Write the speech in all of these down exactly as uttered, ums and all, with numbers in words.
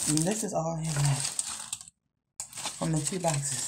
And this is all I have left from the two boxes.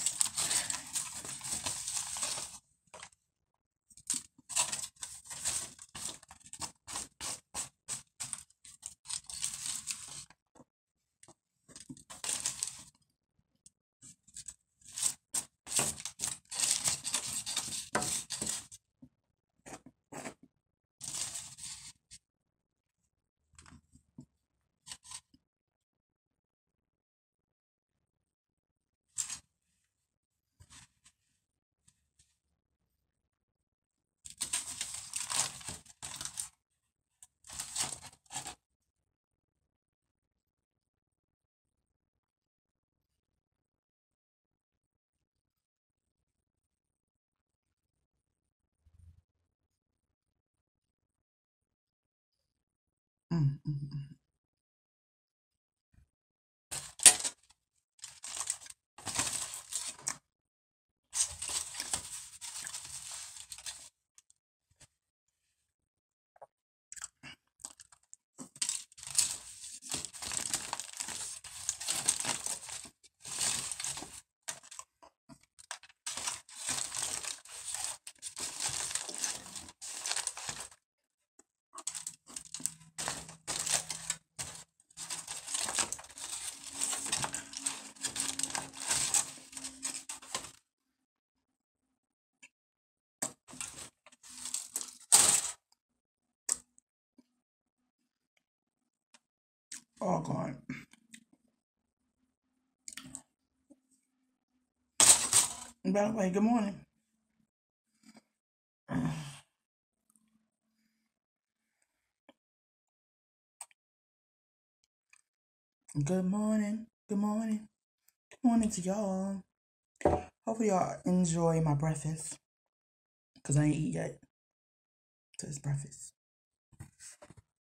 Mm, mm, mm. All gone. By the way, good morning. Good morning. Good morning. Good morning to y'all. Hopefully y'all enjoy my breakfast. Because I ain't eat yet. So it's breakfast.